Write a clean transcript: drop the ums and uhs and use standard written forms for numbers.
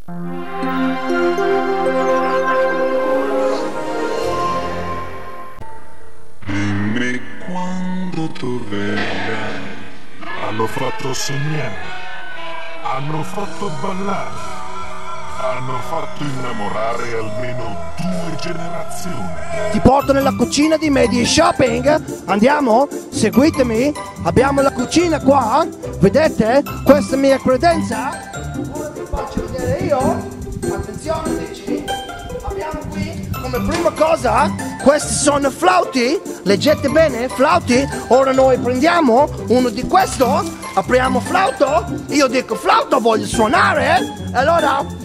Dimmi quando tu verrai. Hanno fatto sognare, hanno fatto ballare, hanno fatto innamorare almeno 2 generazioni. Ti porto nella cucina di Media Shopping. Andiamo? Seguitemi. Abbiamo la cucina qua. Vedete? Questa è mia credenza. Ora ti faccio vedere io. Attenzione amici. Abbiamo qui come prima cosa, questi sono flauti. Leggete bene, flauti. Ora noi prendiamo uno di questo. Apriamo flauto. Io dico flauto, voglio suonare. Allora